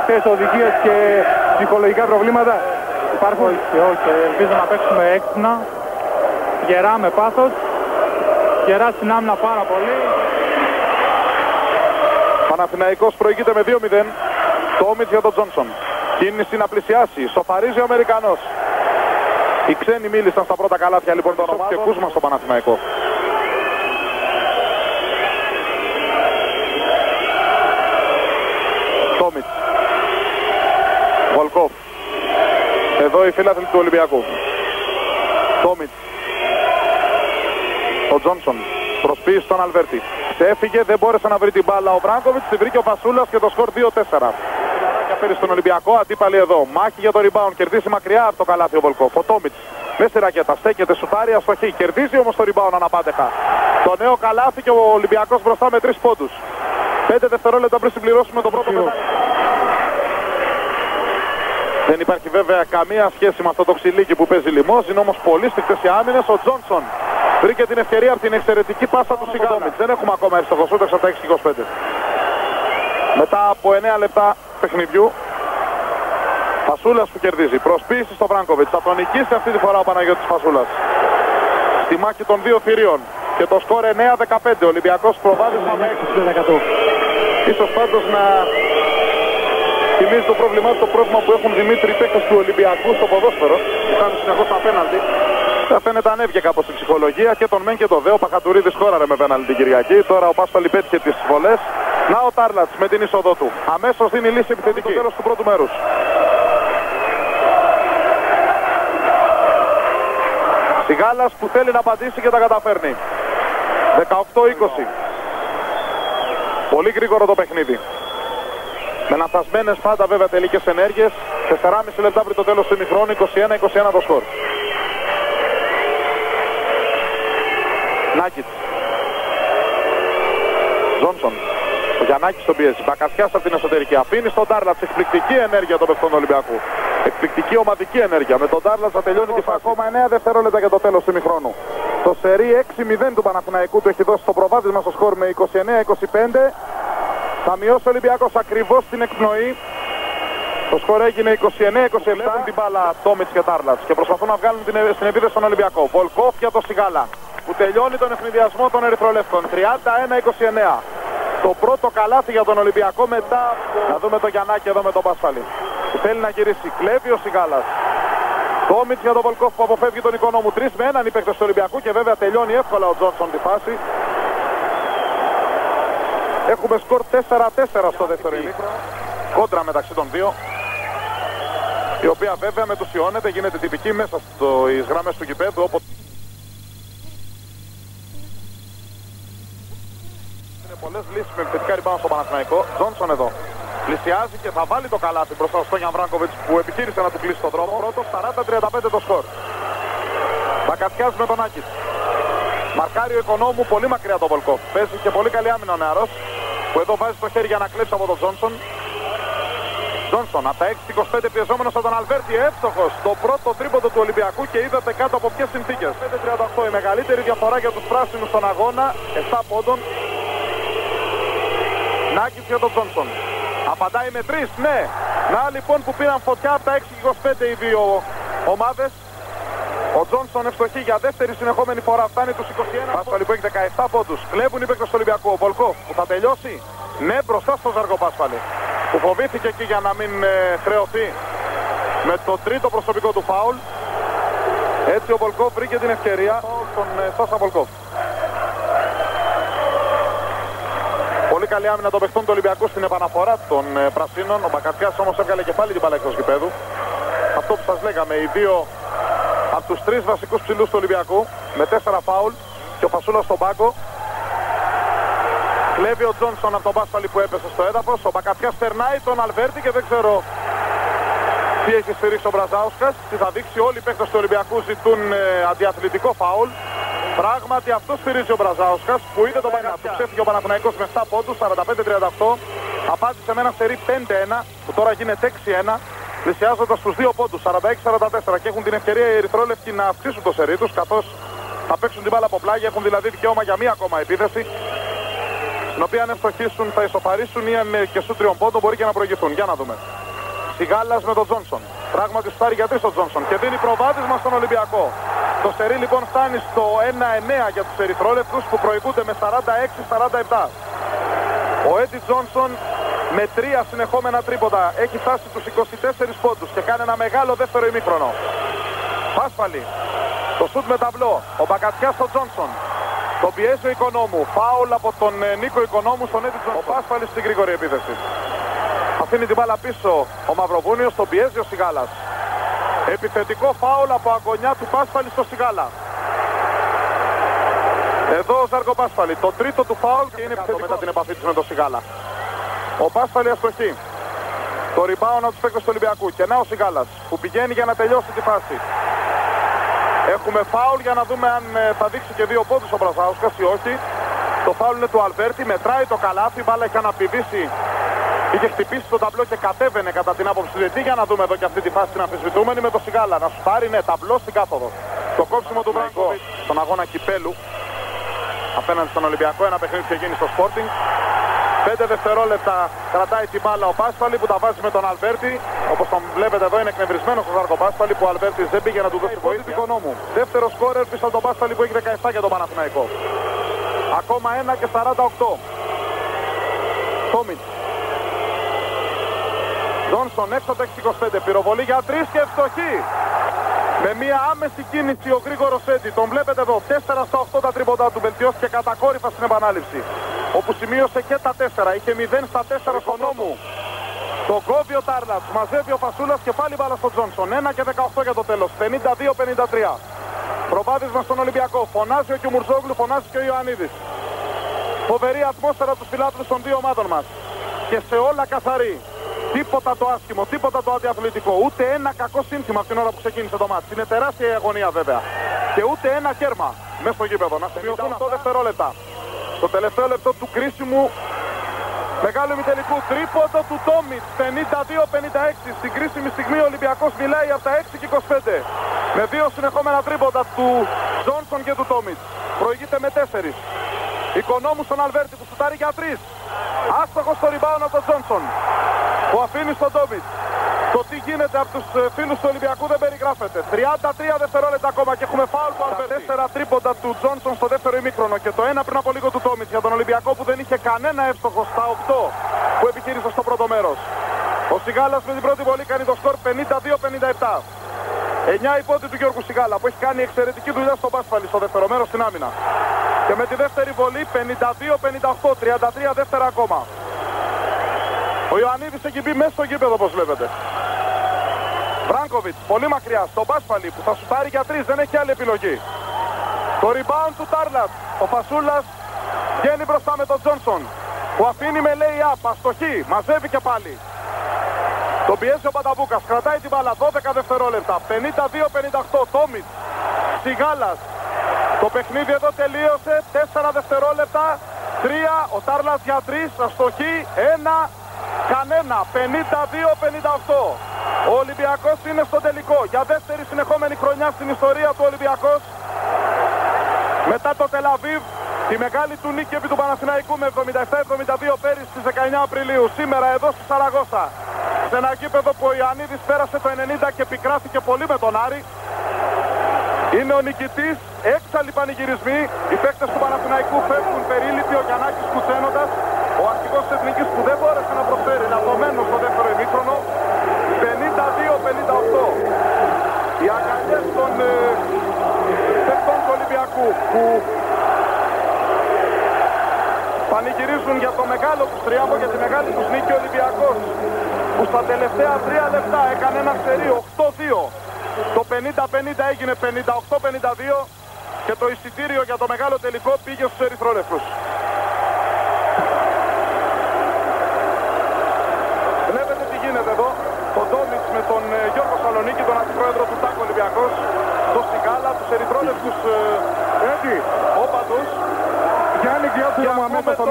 τελευταίες οδηγίες και ψυχολογικά προβλήματα υπάρχουν? Όχι, ελπίζω να παίξουμε έξυπνα, γερά με πάθος, γερά στην άμυνα πάρα πολύ. Παναθηναϊκός προηγείται με 2-0. Τόμιτς για τον Τζόνσον. Κίνηση να πλησιάσει. Σοφαρίζει ο Αμερικανός. Οι ξένοι μίλησαν στα πρώτα καλάθια λοιπόν των ομάδων και κούσμα στο Παναθηναϊκό. Τόμιτς. Βολκόφ. Εδώ οι φίλαθλοι του Ολυμπιακού. Τόμιτς. Ο Τζόνσον. Προσποίηση στον Αλβέρτη. Έφυγε, δεν μπόρεσε να βρει την μπάλα ο Βράγκοβιτς, τη βρήκε ο Φασούλας και το σκορ 2-4. Φέρει στον Ολυμπιακό, αντίπαλοι εδώ. Μάχη για το rebound, κερδίσει μακριά από το καλάθι ο Βολκόφ. Ο Τόμιτς με στη ρακέτα, στέκεται, σουτάρει αστοχή. Κερδίζει όμως το rebound αναπάντεχα. Το νέο καλάθι και ο Ολυμπιακός μπροστά με 3 πόντους. 5 δευτερόλεπτα πριν συμπληρώσουμε το πρώτο πεντάλεπτο. Δεν υπάρχει βέβαια καμία σχέση με αυτό το ξυλίκι που παίζει λιμός. Είναι όμως πολύ σφιχτές οι άμυνες. Ο Τζόνσον βρήκε την ευκαιρία από την εξαιρετική πάσα του Σιγάλα. Δεν έχουμε ακόμα εύστοχο σούτ από τα 6-25. Μετά από 9 λεπτά παιχνιδιού, Φασούλας που κερδίζει. Προσποίηση στο Βράγκοβιτς. Θα τον νικήσει αυτή τη φορά ο Παναγιώτης Φασούλας. Στη μάχη των δύο θηρίων. Και το σκορ 9-15. Ολυμπιακός προβάδισμα με 6%. Ίσως πάντως να θυμίζει το πρόβλημα που έχουν Δημήτρη παίκτες του Ολυμπιακού στο ποδόσφαιρο. Που κάνουν συνεχώς τα πέναλτι. Θα φαίνεται ανέβηκε κάπως η ψυχολογία και τον μεν και το δε. Ο Παχατουρίδης χώραρε με πέναλτι την Κυριακή. Τώρα ο Πάσπαλη πέτυχε τις βολές. Να ο Τάρλατς με την είσοδό του. Αμέσως δίνει λύση επιθετική. Το τέλος του πρώτου μέρους. Σιγάλας που θέλει να απαντήσει και τα καταφέρνει. 18-20. Πολύ γρήγορο το παιχνίδι. Με λανθασμένες πάντα βέβαια τελικές ενέργειες. 4,5 λεπτά πριν το τέλος του ημιχρόνου. 21-21 το σκορ. Νάκητς. Τζόνσον. Ο Γιαννάκης τον πιέζει. Μπακασιάς από την εσωτερική. Αφήνει στον Τάρλατς. Εκπληκτική ενέργεια των παιχτών του Ολυμπιακού. Εκπληκτική ομαδική ενέργεια. Με τον Τάρλατς θα τελειώνει τη φάση. Ακόμα 9 δευτερόλεπτα για το τέλος του ημιχρόνου. Το σερί 6-0 του Παναθηναϊκού του έχει δώσει το προβάδισμα στο σκορ με 29-25. Θα μειώσει ο Ολυμπιακός ακριβώς την εκπνοή. Το σκορ έγινε 29-27. Έχουν την μπάλα Τόμιτς και Τάρλατς και προσπαθούν να βγάλουν στην επίθεση στον Ολυμπιακό. Βολκόφ για το Σιγάλα που τελειώνει τον ευνηδιασμό των Ερυθρολεύκων. 31-29. Το πρώτο καλάθι για τον Ολυμπιακό μετά. Να δούμε το Γιαννάκη εδώ με τον Πασφαλή. Που θέλει να γυρίσει. Κλέβει ο Σιγάλας. Τόμιτς για τον Βολκόφ που αποφεύγει τον εικόνο μου. 3 με 1 οι παίκτες του Ολυμπιακού και βέβαια τελειώνει εύκολα ο Τζόνσον τη φάση. Έχουμε σκορ 4-4 στο δεύτερο ημίχρονο. Κόντρα μεταξύ των δύο. Η οποία βέβαια μετουσιώνεται, γίνεται τυπική μέσα στις γραμμές του γηπέδου. Είναι πολλές λύσεις με επιθετικά rebound στο Παναθηναϊκό. Τζόνσον εδώ. Πλησιάζει και θα βάλει το καλάθι μπροστά στο Γιάν Βράγκοβιτς που επιχείρησε να του κλείσει τον δρόμο. Πρώτος 40-35 το σκορ. Μπακασιάς με τον Άκης. Μαρκάριο Οικονόμου πολύ μακριά τον Βολκόφ. Παίζει και πολύ καλή άμυνα ο νεαρός που εδώ βάζει το χέρι για να κλέψει από τον Τζόνσον. Τζόνσον από τα 6-25 πιεζόμενος από τον Αλβέρτη, εύστοχος το πρώτο τρίποντο του Ολυμπιακού και είδατε κάτω από ποιες συνθήκες. 5-38 η μεγαλύτερη διαφορά για τους πράσινους στον αγώνα, 7 πόντων. Νάκης για τον Τζόνσον. Απαντάει με 3, ναι. Να λοιπόν που πήραν φωτιά από τα 6-25 οι δύο ομάδες. Ο Τζόνσον ευστοχεί για δεύτερη συνεχόμενη φορά, φτάνει τους 21. Πάσφαλη που έχει 17 πόντους. Κλέβουν οι παίκτες του Ολυμπιακού. Ο Βολκόφ που θα τελειώσει. Ναι, μπροστά στο Ζαργό Πάσφαλη. Που φοβήθηκε εκεί για να μην χρεωθεί με το τρίτο προσωπικό του φάουλ. Έτσι ο Βολκόφ βρήκε την ευκαιρία στον Σάσα Βολκόφ. Πολύ καλή άμυνα των παιχτών του Ολυμπιακού στην επαναφορά των πρασίνων. Ο Μπακασιάς όμως έβγαλε και πάλι την μπάλα εκτός γηπέδου. Αυτό που σας λέγαμε, οι δύο από τους 3 βασικούς ψηλούς του Ολυμπιακού με 4 φάουλ και ο Φασούλας στον πάγκο. Κλέβει ο Τζόνσον από τον Πάσπαλη που έπεσε στο έδαφος. Ο Μπακασιάς περνάει τον Αλβέρτη και δεν ξέρω τι έχει σφυρίξει ο Μπραζάουσκας. Τι θα δείξει, όλοι οι παίκτες του Ολυμπιακού ζητούν αντιαθλητικό φάουλ. Πράγματι αυτό σφυρίζει ο Μπραζάουσκας που είδε τον Μπακασιά. Του ξέφυγε ο Παναθηναϊκός με 7 πόντους, 45-38. Απάντησε με ένα σερί 5-1 που τώρα γίνεται 6-1. Πλησιάζοντας τους 2 πόντους, 46-44 και έχουν την ευκαιρία οι Ερυθρόλευκοι να αυξήσουν το σερί τους καθώς θα παίξουν την μπάλα από πλάγια, έχουν δηλαδή δικαίωμα για μία ακόμα επίθεση. στην οποία αν ευστοχήσουν θα ισοφαρίσουν ή αν και σου 3 πόντων μπορεί και να προηγηθούν. Για να δούμε. Σιγάλας με τον Τζόνσον. Πράγματι στάρει για 3 τον Τζόνσον και δίνει προβάδισμα στον Ολυμπιακό. Το σερί λοιπόν φτάνει στο 1-9 για τους ερυθρόλεπτους που προηγούνται με 46-47. Ο Έντι Τζόνσον με 3 συνεχόμενα τρίποντα έχει φτάσει τους 24 πόντους και κάνει ένα μεγάλο δεύτερο ημίχρονο. Πάσπαλη. Το σουτ με ταμπλό. Ο Μπακατσιάς στον Τζόνσον. Τον πιέζει ο Οικονόμου. Φάουλ από τον Νίκο Οικονόμου στον Έντι Τζόνσον. Ο Πάσπαλης στην γρήγορη επίθεση. Αφήνει την μπάλα πίσω ο Μαυροβούνιος, τον πιέζει ο Σιγάλας. Επιθετικό φάουλ από αγωνιά του Πάσπαλη στο Σιγάλα. Εδώ ο Ζάρκο Πάσπαλη, το τρίτο του φάουλ και είναι επιθετικό μετά την επαφή του με τον Σιγάλα. Ο Πάσπαλη αστοχή. Το rebound από τους παίκτες του Ολυμπιακού. Και να ο Σιγάλας που πηγαίνει για να τελειώσει τη φάση. Έχουμε φάουλ για να δούμε αν θα δείξει και 2 πόντους ο Μπραζάουσκας ή όχι. Το φάουλ είναι του Αλβέρτη, μετράει το καλάθι, η μπάλα είχε αναπηδήσει. Είχε χτυπήσει το ταμπλό και κατέβαινε κατά την άποψη του διαιτητή. Για να δούμε εδώ και αυτή τη φάση την αμφισβητούμενη με το Σιγάλα. Να σου πάρει, ναι, ταμπλό στην κάθοδο. Το κόψιμο του Μπράνκοβιτς στον αγώνα κυπέλου απέναντι στον Ολυμπιακό. Ένα παιχνίδι που είχε γίνει στο Sporting. 5 δευτερόλεπτα κρατάει την μπάλα ο Πάσπαλη που τα βάζει με τον Αλβέρτη. Όπως τον βλέπετε εδώ είναι εκνευρισμένος ο Ζάρκο Πάσπαλη που ο Αλβέρτης δεν πήγε να του δώσει βοήθεια. Οικονόμου. Δεύτερο σκόρερ πίσω από τον Πάσπαλη που έχει 17 για τον Παναθηναϊκό. Ακόμα 1 και 48. Τόμιτς. Τζόνσον έξω από τα 6-25. Πυροβολή για 3 και ευστοχή. Με μια άμεση κίνηση ο γρήγορος Έντι. Τον βλέπετε εδώ. 4 στα 8 τα τρίποντά του. Βελτιώθηκε κατακόρυφα στην επανάληψη. Όπου σημείωσε και τα 4. Είχε 0 στα 4 στον νόμο. Το κόβει ο Τάρλατς. Μαζεύει ο Φασούλας και πάλι μπάλα στον Τζόνσον. 1 και 18 για το τέλος. 52-53. Προβάδισμα στον Ολυμπιακό. Φωνάζει ο Κιουμουρζόγλου, φωνάζει και ο Ιωαννίδης. Φοβερή ατμόσφαιρα του φιλάθλους των δύο ομάδων μας. Και σε όλα καθαρή. Τίποτα το άσχημο, τίποτα το αντιαθλητικό. Ούτε ένα κακό σύνθημα από την ώρα που ξεκίνησε το μάτς. Είναι τεράστια η αγωνία βέβαια. Και ούτε ένα κέρμα μέσα στο γήπεδο. Να σημειωθούν 8 δευτερόλεπτα. Το τελευταίο λεπτό του κρίσιμου μεγάλου ημιτελικού. Τρίποντο του Τόμιτς. 52-56. Στην κρίσιμη στιγμή ο Ολυμπιακός μιλάει από τα 6 και 25. Με 2 συνεχόμενα τρίποντα του Τζόνσον και του Τόμιτς. Προηγείται με 4. Οικονόμου στον Αλβέρτη που σουτάρει για 3. Άστοχος στο rebound από τον Τζόνσον. Που αφήνει στον Τόμιτς. Το τι γίνεται από τους φίλους του Ολυμπιακού δεν περιγράφεται. 33 δευτερόλεπτα ακόμα και έχουμε φάουλ του Αλβέρτη. 4 τρίποντα του Τζόνσον στο δεύτερο ημίχρονο και το 1 πριν από λίγο του Τόμιτς για τον Ολυμπιακό που δεν είχε κανένα εύστοχο στα 8 που επιχείρησε στο πρώτο μέρος. Ο Σιγάλας με την πρώτη βολή κάνει το σκορ 52-57. 9 η πόντη του Γιώργου Σιγάλα που έχει κάνει εξαιρετική δουλειά στο Πάσπαλη στο δεύτερο μέρος στην άμυνα. Και με τη δεύτερη βολή 52-58, 33 δεύτερα ακόμα. Ο Ιωαννίδης έχει μπει μέσα στο γήπεδο όπως βλέπετε. Μπράνκοβιτς πολύ μακριά στον Πάσπαλη που θα σουτάρει για 3, δεν έχει άλλη επιλογή. Το rebound του Τάρλατς. Ο Φασούλας βγαίνει μπροστά με τον Τζόνσον που αφήνει με lay-up, αστοχή, μαζεύει και πάλι. Τον πιέζει ο Πανταμπούκας, κρατάει την μπάλα 12 δευτερόλεπτα, 52-58, Τόμιτς, Σιγάλας. Το παιχνίδι εδώ τελείωσε, 4 δευτερόλεπτα, 3, ο Τάρλατς για 3, αστοχή, 1, κανένα, 52-58. Ο Ολυμπιακός είναι στο τελικό, για δεύτερη συνεχόμενη χρονιά στην ιστορία του Ολυμπιακός. Μετά το Τελαβίβ, τη μεγάλη του νίκη επί του Παναθηναϊκού με 77-72 πέρυσι στις 19 Απριλίου. Σήμερα εδώ στη Σαραγώσα, σε ένα γήπεδο που ο Ιωαννίδης πέρασε το 90 και πικράθηκε πολύ με τον Άρη. Είναι ο νικητής, έξαλλοι πανηγυρισμοί. Οι παίκτες του Παναθηναϊκού φεύγουν περίληπτοι, ο Γιαννάκης κουτσένοντας. Ο αρχηγός της Εθνικής που δεν μπόρεσε να προσφέρει, λαθωμένος στο δεύτερο ημίχρονο. 52-58. Οι αγκαλιές των παίκτων του Ολυμπιακού που πανηγυρίζουν για το μεγάλο τους τριάμβο, για τη μεγάλη τους νίκη. Ο Ολυμπιακός που στα τελευταία 3 λεπτά έκανε ένα σερί 8-2. Το 50-50 έγινε 58-52 και το εισιτήριο για το μεγάλο τελικό πήγε στους ερυθρόλευκους. Βλέπετε τι γίνεται εδώ. Το Ντόμιτς με τον Γιώργο Σαλονίκη, τον αντιπρόεδρο του ΤΑΚ Ολυμπιακός, το Σιγάλα, τους ερυθρόλευκους όπαδους. Γιάννη, διάφορα μου αμέσως.